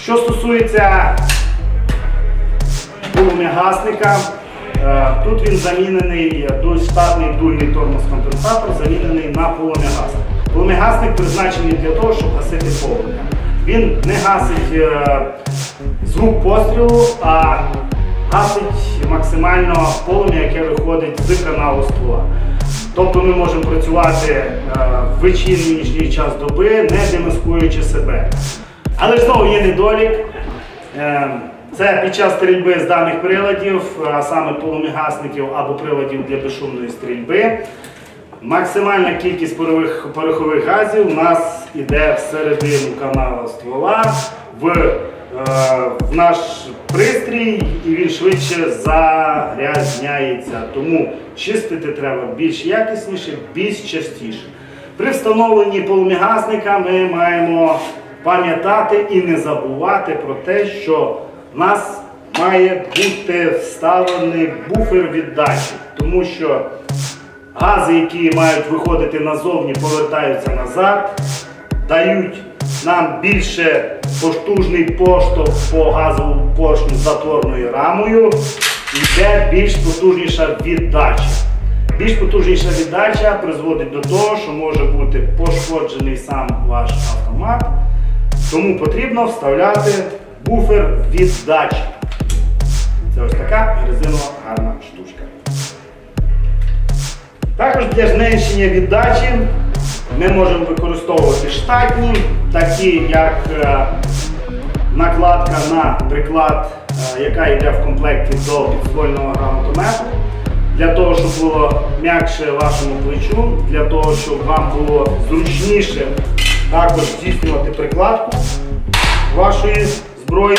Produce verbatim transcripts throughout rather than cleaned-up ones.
Що стосується полум'ягасника, тут він замінений, штатний дульний тормоз-компенсатор замінений на полум'ягасник. Полум'ягасник призначений для того, щоб гасити полум'я. Він не гасить звук пострілу, а гасить максимально полум'я, яке виходить з каналу ствола. Тобто ми можемо працювати в вечірній нічний час доби, не демаскуючи себе. Але знову є недолік. Це під час стрільби з даних приладів, а саме полум'ягасників або приладів для безшумної стрільби, максимальна кількість порохових газів у нас йде всередину каналу ствола, в, е, в наш пристрій, і він швидше загрязняється. Тому чистити треба більш якісніше, більш частіше. При встановленні полум'ягасника ми маємо пам'ятати і не забувати про те, що в нас має бути вставлений буфер віддачі, тому що гази, які мають виходити назовні, повертаються назад, дають нам більше потужний поштовх по газовому поршню з затворною рамою, йде більш потужніша віддача. Більш потужніша віддача призводить до того, що може бути пошкоджений сам ваш автомат, тому потрібно вставляти буфер віддачі. Це ось така резинова гарна штучка. Також для зменшення віддачі ми можемо використовувати штатні, такі як накладка на приклад, яка йде в комплекті до підствольного гранатомету, для того, щоб було м'якше вашому плечу, для того, щоб вам було зручніше також здійснювати прикладку вашої зброї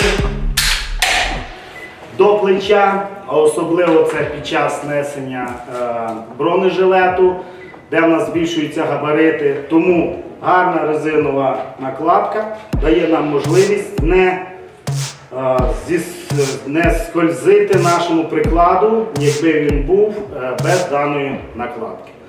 до плеча, а особливо це під час несення е, бронежилету, де в нас збільшуються габарити. Тому гарна резинова накладка дає нам можливість не, е, зі, не скользити нашому прикладу, якби він був е, без даної накладки.